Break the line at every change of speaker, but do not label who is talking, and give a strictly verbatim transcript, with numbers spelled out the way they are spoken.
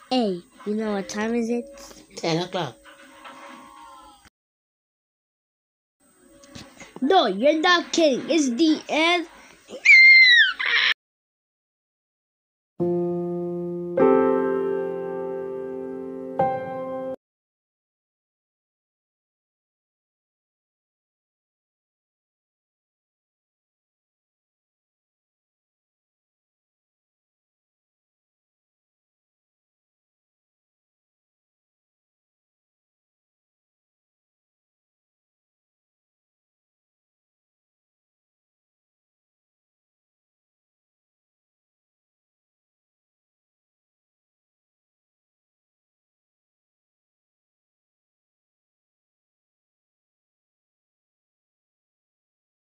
Hey, you know what time is it?
Ten o'clock.
No, you're not kidding. It's the end